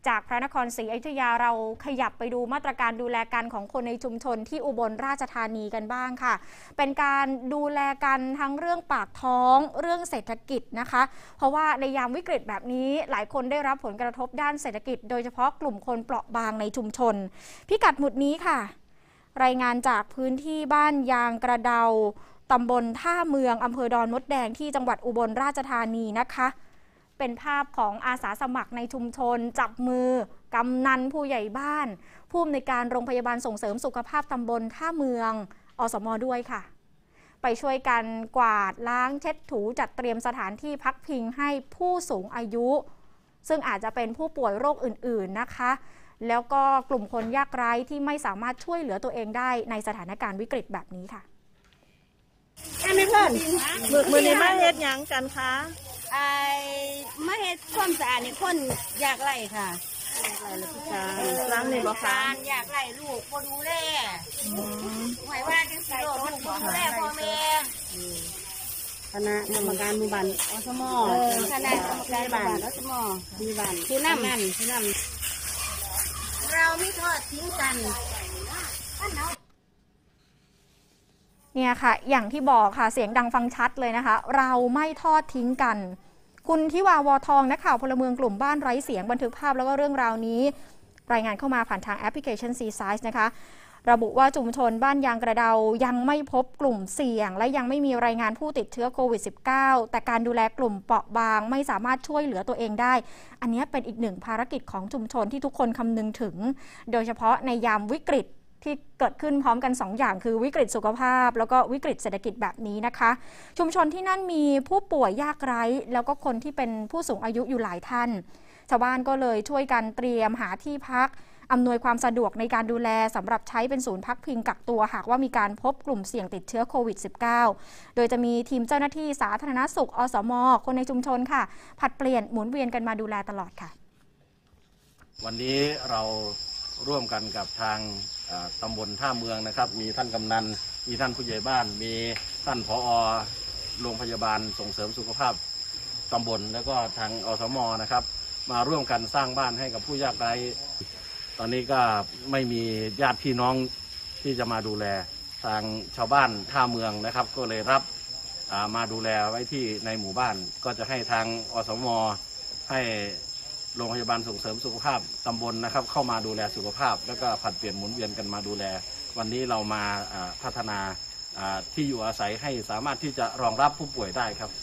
จากพระนครศรีอยุธยาเราขยับไปดูมาตรการดูแลกันของคนในชุมชนที่อุบลราชธานีกันบ้างค่ะเป็นการดูแลกันทั้งเรื่องปากท้องเรื่องเศรษฐกิจนะคะเพราะว่าในยามวิกฤตแบบนี้หลายคนได้รับผลกระทบด้านเศรษฐกิจโดยเฉพาะกลุ่มคนเปราะบางในชุมชนพิกัดหมุดนี้ค่ะรายงานจากพื้นที่บ้านยางกระเดาตำบลท่าเมืองอำเภอดอนมดแดงที่จังหวัดอุบลราชธานีนะคะเป็นภาพของอาสาสมัครในชุมชนจับมือกำนันผู้ใหญ่บ้านผู้อำนวยการโรงพยาบาลส่งเสริมสุขภาพตำบลท่าเมืองอสม.ด้วยค่ะไปช่วยกันกวาดล้างเช็ดถูจัดเตรียมสถานที่พักพิงให้ผู้สูงอายุซึ่งอาจจะเป็นผู้ป่วยโรคอื่นๆนะคะแล้วก็กลุ่มคนยากไร้ที่ไม่สามารถช่วยเหลือตัวเองได้ในสถานการณ์วิกฤตแบบนี้ค่ะไม่เพื่อนมือนี้มาเฮ็ดหยังกันคะมาเฮ็ดความสะอาดนี่คนอยากไล่ค่ะล้างนี่บ่คะอยากไล่ลูกบ่ดูแลหมายว่าจังสิโลดมันบ่ดูแลพ่อแม่คณะกรรมการหมู่บ้านอสม. คณะกรรมการบ้านอสม. หมู่บ้านผู้นำเราไม่ทอดทิ้งกันเนี่ยค่ะอย่างที่บอกค่ะเสียงดังฟังชัดเลยนะคะเราไม่ทอดทิ้งกันคุณทิวาวอทองนักข่าวพลเมืองกลุ่มบ้านไร้เสียงบันทึกภาพแล้วก็เรื่องราวนี้รายงานเข้ามาผ่านทางแอปพลิเคชัน Seasize นะคะระบุว่าชุมชนบ้านยางกระเดายังไม่พบกลุ่มเสี่ยงและยังไม่มีรายงานผู้ติดเชื้อโควิด -19 แต่การดูแลกลุ่มเปราะบางไม่สามารถช่วยเหลือตัวเองได้อันนี้เป็นอีกหนึ่งภารกิจของชุมชนที่ทุกคนคำนึงถึงโดยเฉพาะในยามวิกฤตที่เกิดขึ้นพร้อมกัน2 อย่างคือวิกฤตสุขภาพแล้วก็วิกฤตเศรษฐกิจแบบนี้นะคะชุมชนที่นั่นมีผู้ป่วยยากไร้แล้วก็คนที่เป็นผู้สูงอายุอยู่หลายท่านชาวบ้านก็เลยช่วยกันเตรียมหาที่พักอำนวยความสะดวกในการดูแลสำหรับใช้เป็นศูนย์พักพิงกักตัวหากว่ามีการพบกลุ่มเสี่ยงติดเชื้อโควิด -19 โดยจะมีทีมเจ้าหน้าที่สาธารณสุขอสม.คนในชุมชนค่ะผลัดเปลี่ยนหมุนเวียนกันมาดูแลตลอดค่ะวันนี้เราร่วมกันกับทางตำบลท่าเมืองนะครับมีท่านกำนันมีท่านผู้ใหญ่บ้านมีท่านผอ.โรงพยาบาลส่งเสริมสุขภาพตำบลแล้วก็ทางอสม.นะครับมาร่วมกันสร้างบ้านให้กับผู้ยากไร้ตอนนี้ก็ไม่มีญาติพี่น้องที่จะมาดูแลทางชาวบ้านท่าเมืองนะครับก็เลยรับมาดูแลไว้ที่ในหมู่บ้านก็จะให้ทางอสม.ให้โรงพยาบาลส่งเสริมสุขภาพตำบลนะครับเข้ามาดูแลสุขภาพแล้วก็ผลัดเปลี่ยนหมุนเวียนกันมาดูแลวันนี้เรามาพัฒนาที่อยู่อาศัยให้สามารถที่จะรองรับผู้ป่วยได้ครับ